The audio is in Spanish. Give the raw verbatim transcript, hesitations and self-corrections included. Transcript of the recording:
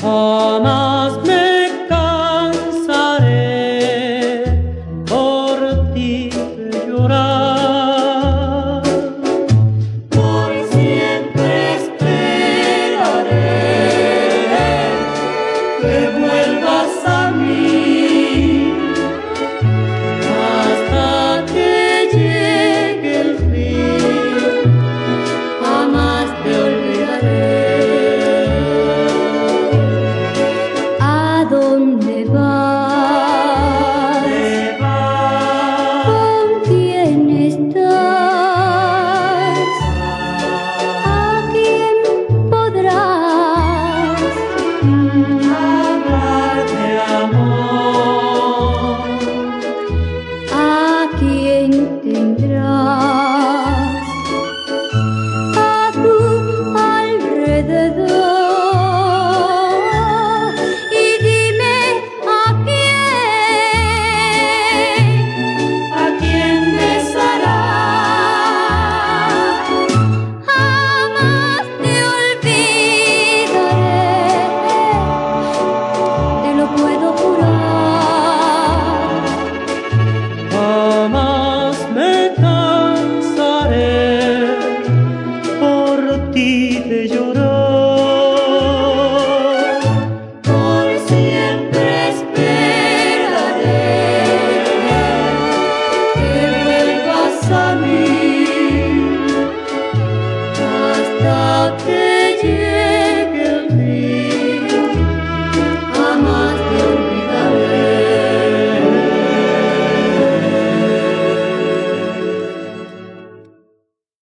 Jamás me cansaré por ti de llorar. Por siempre esperaré que vuelvas a mí, Hasta que llegue el fin, jamás te olvidaré. ¿A dónde vas? te vas. ¿Con quién estás? ¿A quién podrás Hablar de amor, ¿A quién tendrás a tu alrededor? Y dime a quién, a quién besarás. Jamás te olvidaré, te lo puedo jurar. jamás me cansaré por ti de llorar. Por siempre esperaré que vuelvas a mí, hasta que